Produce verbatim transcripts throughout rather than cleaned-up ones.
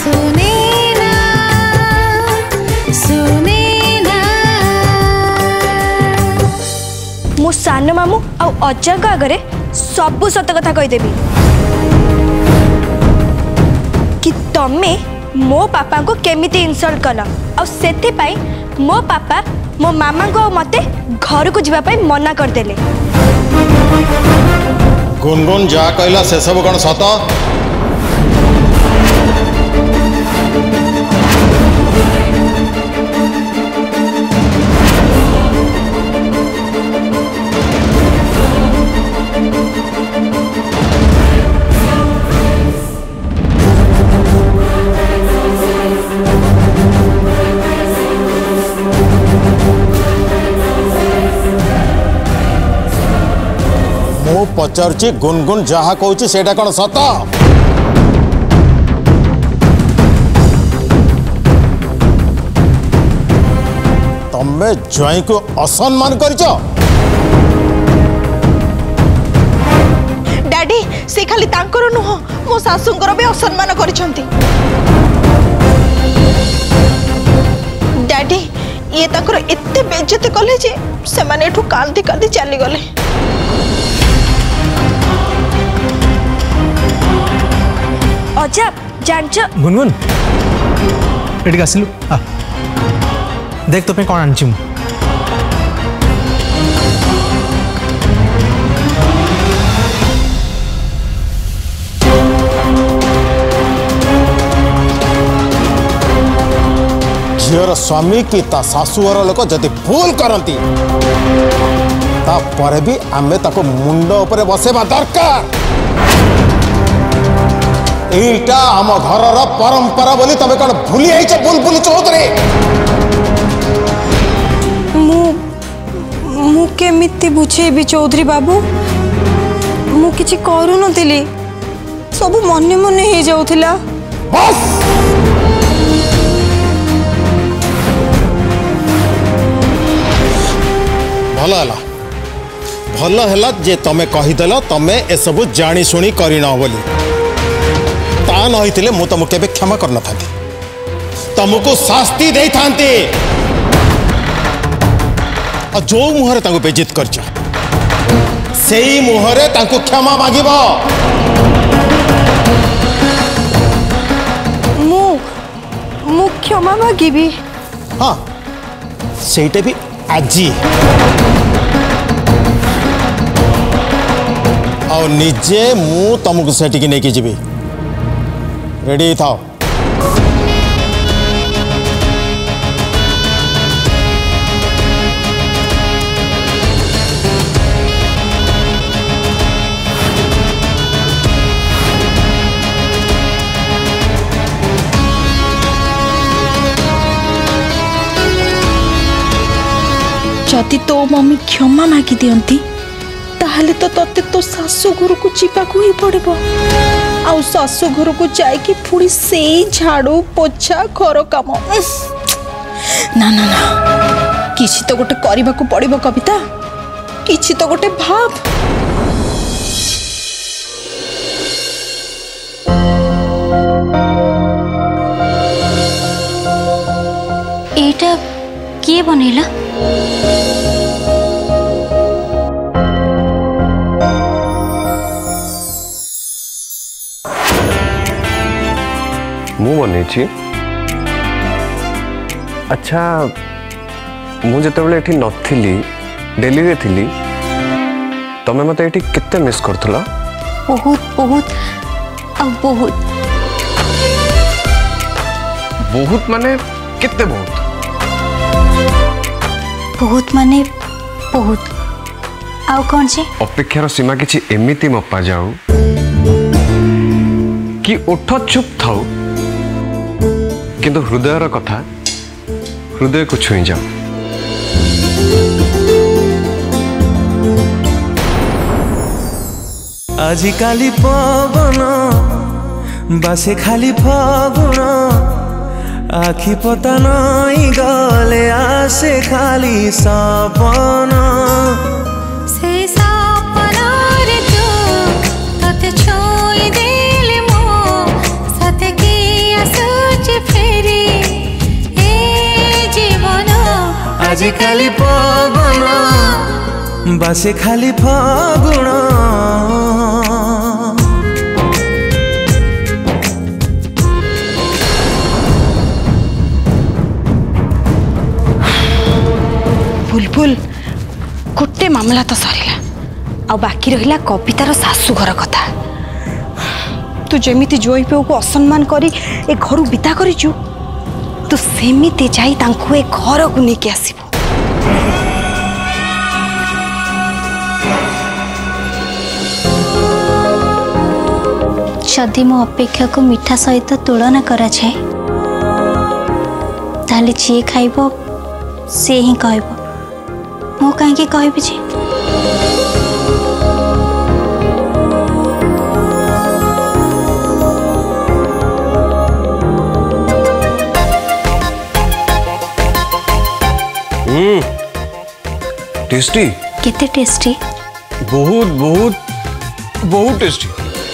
सुने ना सुने ना मो सान मामू आ अजा का आगे सबू सत कथा कहीदेवी कि तमे मो पापा को केमिति इनसल्ट कल आ सेति पाई मो पापा मो मामा को मते घर को जीवा पाई मना कर देले। गुनगुन जा कहला से सब कौन सत? पचारुची गुनगुन जहा कहूँ सेटा कौन सत? तमे ज्वाई को असम्मान करिच? डैडी से खाली तांकर नुह मो सासूंकर भी असम्मान करिसंती। डैडी ये तांकर एते बेइज्जती कले जे से माने एठू कांदी कांदी चली गले। अजा जानच गुनगुन एटी आसिलु आ देख तो पे कौन आनछि मु झीर स्वामी की ता शाशुघर लोक जदि भूल करती ता परे भी आमे ताको मुंड ऊपर बसेबा दरकार। एटा आम घर परंपरा बोली तबे कौन भूली आईच बुलबुल चौधरी? मु मु केमिति बुझेबी चौधरी बाबू मु किछि करू नथिली सब मने मने हे जाउथिला। बस भल हला भल हला जे तमे कहिदेल तमे ए सब जानी सुनी करिना बोली ता नहींथिले मु तुमको केबे क्षमा करना था तुमको शास्ति दे थांती। जो मुहरे तांको बेजित करछ सेई मुहरे तांको क्षमा मागिबो। मु मु क्षमा मागिबी? हाँ सेटा भी आजी और निजे मु तुमको सेठी नहीं की जीवी। रेडी था जदि तो मम्मी क्षमा मागी दियंती ताहले तो तते तो सासु घर को जीवा को ही पड़बो। आउ सासु घर को जाइकी पुणी से झाड़ू पोछा घर काम ना ना ना किसी तो गोटे करबा को पड़िबो कविता किसी तो गोटे भाव। एटा किए बनेला? मु बने अच्छा मुझे एठी नथिली दिल्ली रे थिली तमे मते एठी कित्ते मिस करथला? बहुत बहुत आ बहुत बहुत माने कित्ते बहुत? बहुत माने बहुत आउ कौन से अपेक्षार सीमा किछि एमिति मप्पा जाऊ कि ओठ चुप थाऊ किंतु हृदयर कथा हृदय को छुई जाओ। आजिकाली पवन बासे खाली फागुन आखि पता नहीं गले आसे खाली सपन से सपन रे तू तते छोई देले मो सते की आसु आज खाली पवन बासे खाली फागुण बुलबुल गोटे मामला तो सरिला आ बाकी रहिला कवितार सासू घर कथा। तू जेमिति जोई पे को असम्मान करी ए घर विदा करिचु तू सेमिति जाई तांको ए घर को नेके आसीबो। जदि मो अपेक्षा को मिठा सहित तुलना करा जाए ताले जी खाइबो से ही कहबो मो कहीं कहबी जे टेस्टी केते टेस्टी बहुत बहुत बहुत टेस्टी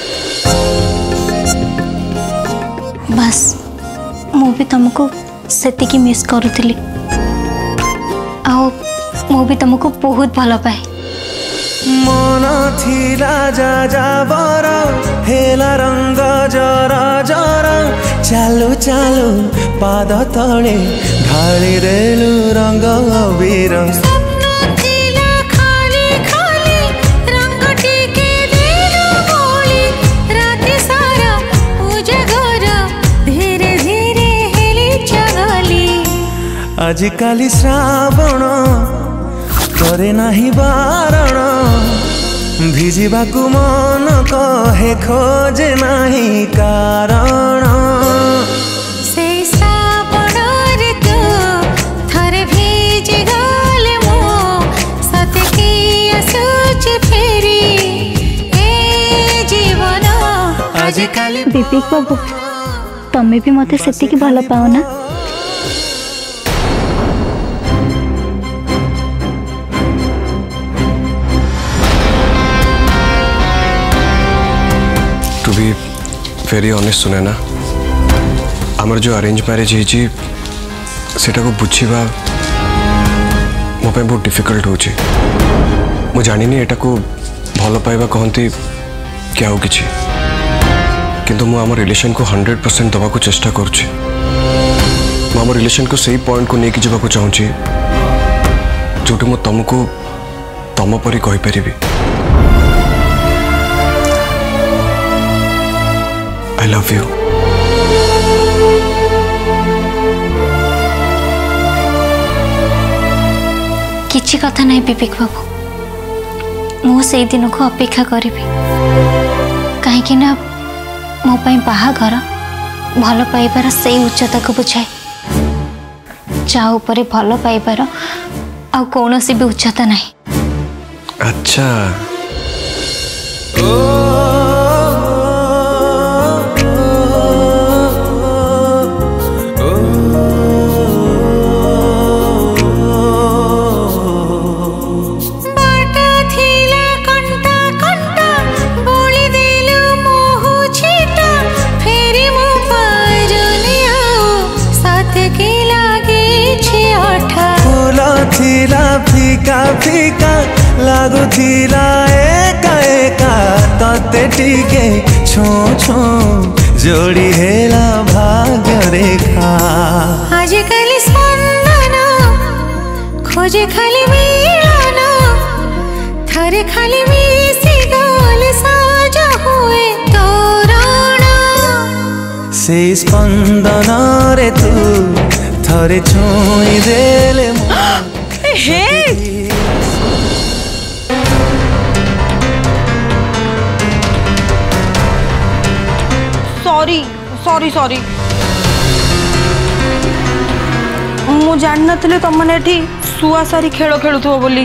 बस मु भी तुमको सेतिकी मिस करूथली आओ मु भी तुमको बहुत भल पाए मन थिला जा जाबर हेला रंग जरा जरा चालू चालू पाद तले ढाली देलु रंग बिरंग आजिकाली श्रावण करे नाही बारण भिजिबाकु मन कहे खोजे नाही कारण से श्रावण ऋतु थरे भिजि गले मो सते की असुच फेरी ए जीवन आजिकाली विवेक बाबू तमे भी मते सेतिकी भल पाओ ना टू बी वेरी ऑनेस्ट सुने ना आमर जो अरेंज मैरिज होटा को बुझा मो बहुत डिफिकल्ट होची मु जानी एटा को भल पाइबा कहती कि आउ किछि किंतु मु आम रिलेशन को हंड्रेड परसेंट दबा को चेष्टा करुछि मु आम रिलेशन को सही पॉइंट को लेकिन जावाक चाहूँगी जोटी मु तुमको तम परी कहि परिबी I love you. किछि कथा नहीं विवेक बाबू मु से दिन को अपेक्षा करी कहीं ना मो पाई बाहाघर भल पाइबार से उच्चता को बुझाए जा ऊपर भल पाइबार आ कौन भी उच्चता नहीं। अच्छा फीका फीका लगुला एका एका तते टिके छो छो जोड़ी हेला भाग्य रेखा आजिकल स्पंदन खोजे खाली मिलन थरे खाली मिसी गले साजा हुए तोरण से स्पंदन रे तू थरे छुई देले सॉरी सॉरी सॉरी मु जान नथले तुम माने एठी सुआ सारी खेल खेलुथो बोली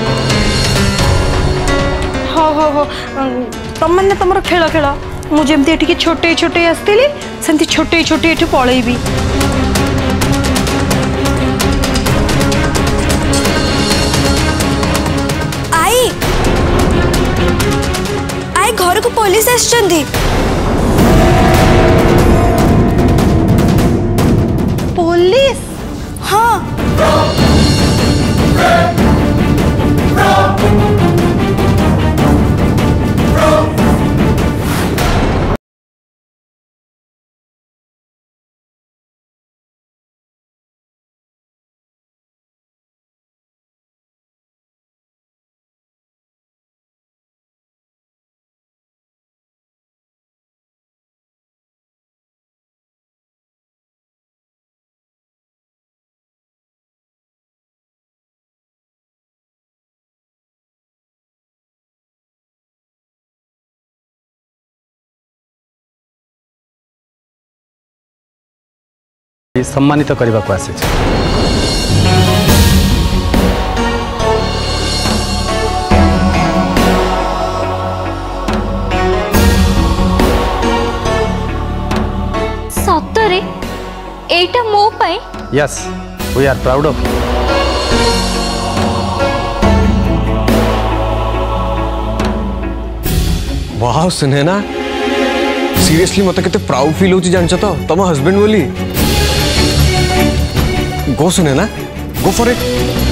हो हो हो तुम माने तुमरो खेल खेल मु जेमती एठी के छोटे छोटे आस्तिली सेमती छोटे छोटे एठी पळेबी आई आई घर को पुलिस आछंदी पुलिस हाँ सम्मानित करने को आसी। सतरे एटा मो पाई? Yes, we are proud of you. वाह सुनैना, सीरियसली मत के प्राउड फील होची जानछ तो तुम हस्बैंड बोली। Go Sunaina, go for it.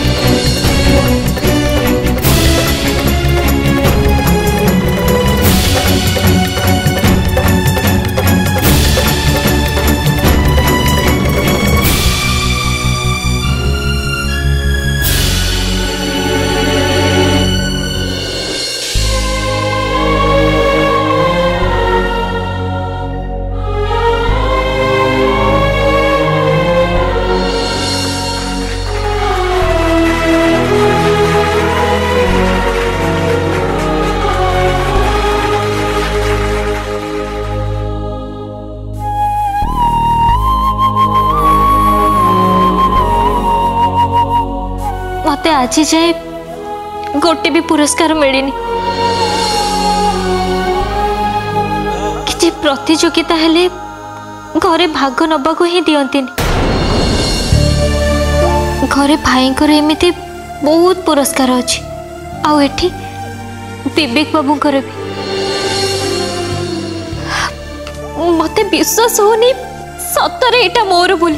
मते आज जाए गोटे भी पुरस्कार मिलनी। किसी प्रतियोगिता हेले घरे भाग नबा को ही दियंती। घरे भाई एमती बहुत पुरस्कार अच्छी आउ एठी विवेक बाबू भी। मते विश्वास होनी सतरे एटा मोर बोली,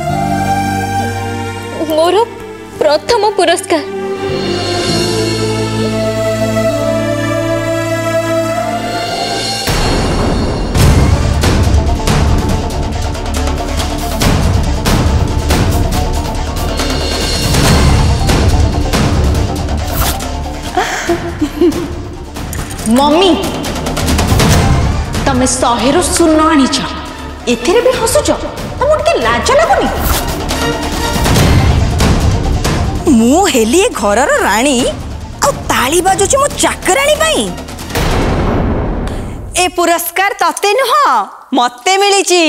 मोर प्रथम पुरस्कार। मम्मी तमे शहे रु शून्य आनीच, एथिरे भी हसुच, तुमको टिके लाज लगुनी? मु हेली ए घरर राणी आ ताली बाजुची मो चाकराणी पाई। ए पुरस्कार तते नुह मते मिलिची।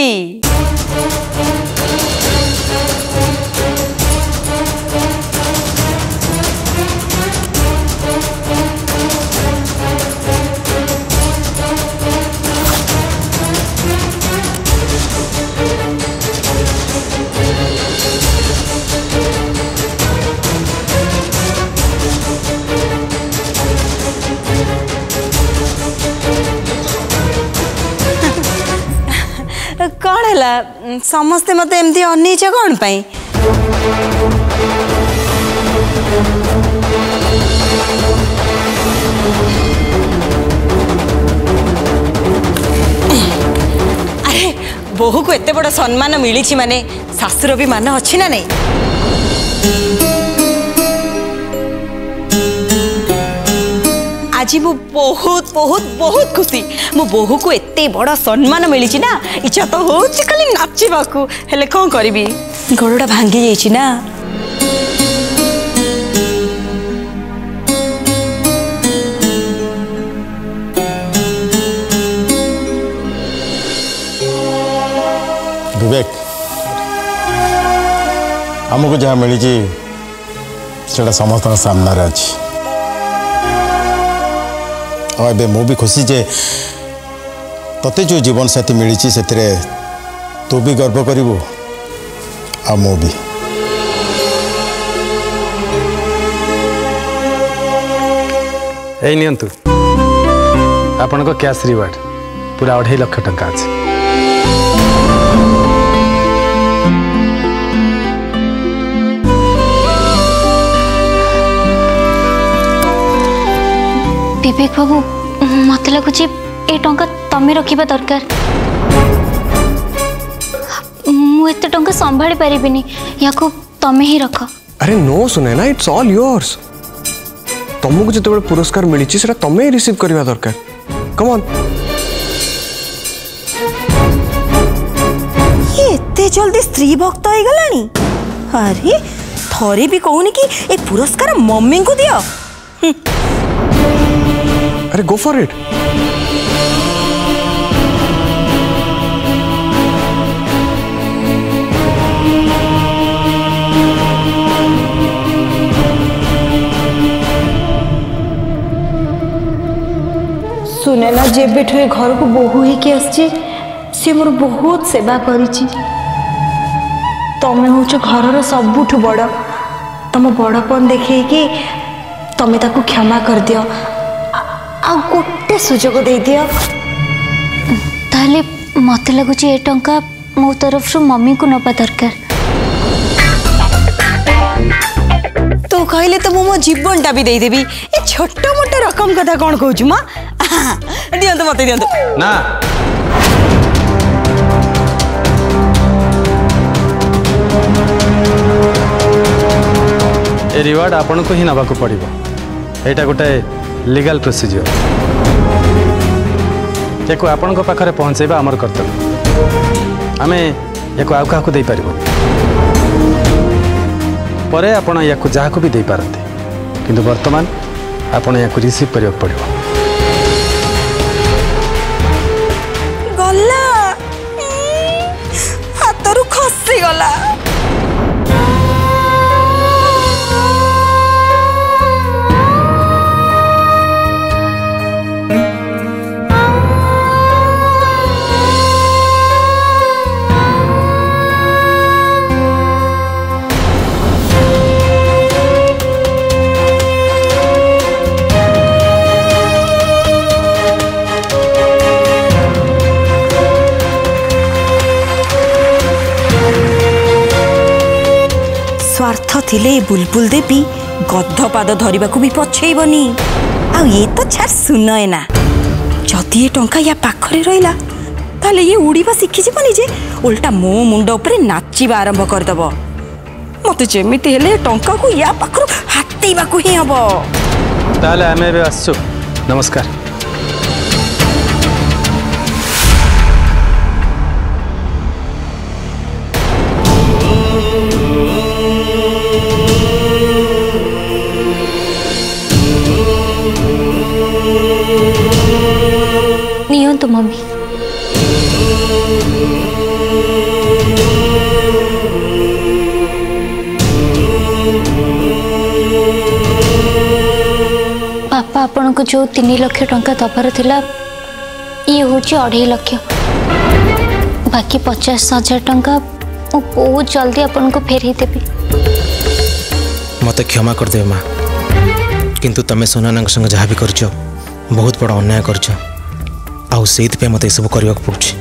कौन है समस्ते मत एमती अनईच कौन पाई? अरे बोहू को एते बड़ सम्मान मिली माने शाशुर भी मान अच्छी ना नहीं? आज मु बहुत बहुत बहुत खुशी। मो बोहू को एते बड़ा सम्मान मिली ना, इच्छा तो हो खाली नाचवा को, हेले कौन करी गोड़टा भांगी जाइए ना। विवेक, आमको जहाँ मिली से समस्त सामने अच्छी। अब मु भी खुशी जे तते जो जीवन साथी मिली से तू भी गर्व करू आ मु भी। ए नियंतु आपण को कैश रिवार्ड पूरा अढ़ाई लाख टंका अछि। विवेक बाबू मत लगुच ए टंका तमे रखिबा दरकार। मु एते टंका संभाली परिबिनी, याको तमे ही रख। अरे no Sunaina, it's all yours. तुमको जिते बड़े पुरस्कार मिली से तमें ही रिसीव करवा दरकार। Come on. ये एते जल्दी स्त्री भक्त हो गलानी? अरे थोड़ी भी कहूनी कि ए पुरस्कार मम्मी को दियो। अरे गो फॉर इट। नयना जेबेठु ए घर को बोहू होके आसी सी मोर बहुत सेवा करिछि। तमे होछ घरर सबुठु बड़ तम बड़पन देखे कि तमे ताकू क्षमा कर दियो आ गोटे सुजोग दे दियो। ताले मते लगुच ए टंका मो तरफ रु मम्मी को नबा दरकार। तो कहले तो मो जीवन टा भी दे देबी। ए छोटो मोटो रकम कथा कोन कहूछु मा दियंतु मते दियंतु ना ए रिवार्ड आपन को ही नबा को पड़िबो। एटा गोटे लीगल प्रोसीजर एको आपन को पाखरे पहुंचेबा हमर कर्तव्य। आमे एको आउ काहू दे पारिबो परे आपण याकू जहाँ को भी दे पारते किंतु वर्तमान आपण याकू रिसीव करियो पड़िबो। गला हातरू खसी गला। स्वार्थ थिले बुलबुल देवी गध पाद धरिबा को भी पछेइबनी। आ ये तो छार सुनए ना जदि ये टंका या पाखरे रहिला ताले ये उड़ीबा शिखि जिबनी जे उल्टा मो मुंड ऊपर नाचिबा आरंभ कर दबो। मते जेमिति हेले टंका को या पाखरो हातेइबा को ही हबो। ताले आमे बे आसु नमस्कार। नियंतु मम्मी। पापा आपण को जो तीन लक्ष टंका दबार थिला ये हूँ अढ़ाई लक्ष बाकी पचास हजार टंका मु बहुत जल्दी आपण को फेर देवी। मत क्षमा कर दे माँ किंतु तमे सोना संग जहाँ भी कर बहुत बड़ा अन्याय कर आउ से मत सब करने पड़ुछि।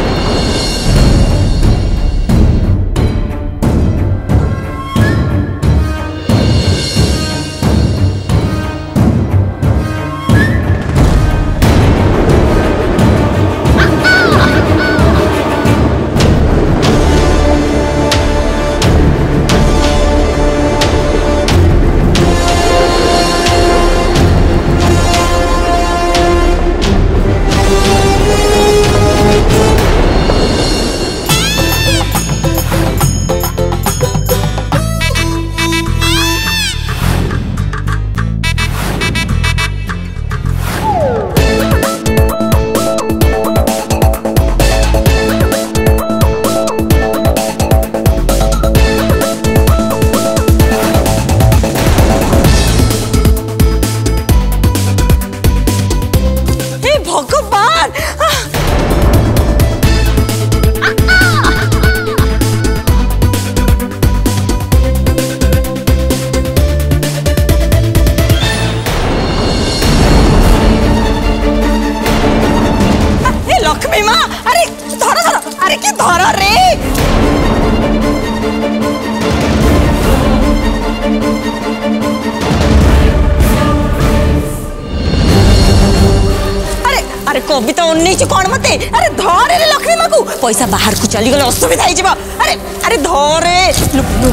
कविता उन्नीस कौन मते अरे धरे रे लक्ष्मी माँ को पैसा बाहर को चली गले असुविधा हो जाबा। अरे अरे धरे लु, लु।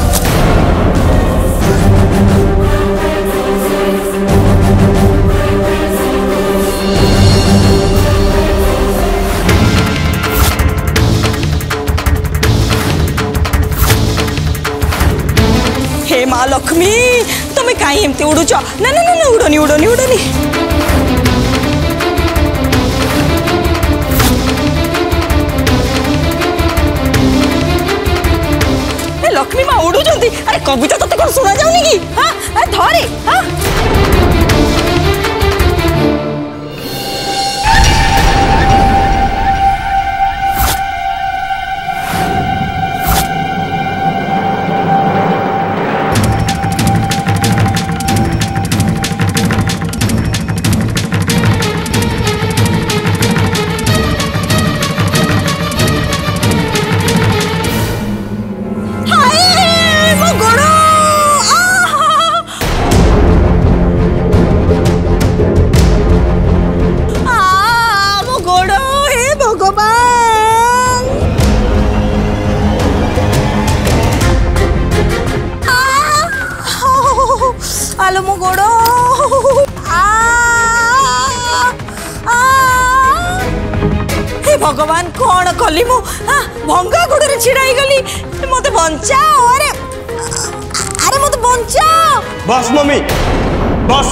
हे माँ लक्ष्मी तुम कहीं एमती उड़ुच ना ना ना उड़नी उड़नी उड़नी। लक्ष्मी माँ उड़ू अरे कविता तो कौन सुना जाऊनी कि हाँ अरे धरे हाँ भगवान कौन कली मु भंगा गुड़ छिड़ाई गली मत बचाओ अरे अरे मत बचाओ बस मम्मी बस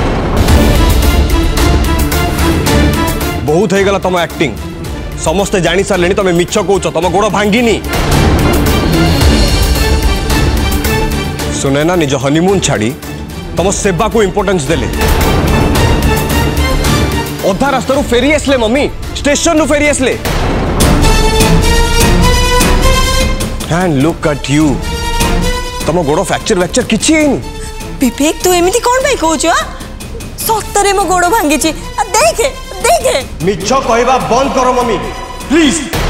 बहुत हो गला तुम एक्टिंग समस्ते जानी सारे तुम मिछ कौच तुम गोड़ भांगिनी सुनैना निज हनीमून छाड़ी तुम सेवा को इंपोर्टेंस देले अधा रास्ता फेरी आसले मम्मी स्टेशन रु फेरी आसले एंड लुक एट यू तुम गोड़ फ्रैक्चर फ्रैक्चर किछि विवेक तू एमिति कोन भाई कहूछ सत्तरे मो गोड़ भांगी छी देखे देखे मिछ कहबा बंद करो मम्मी प्लीज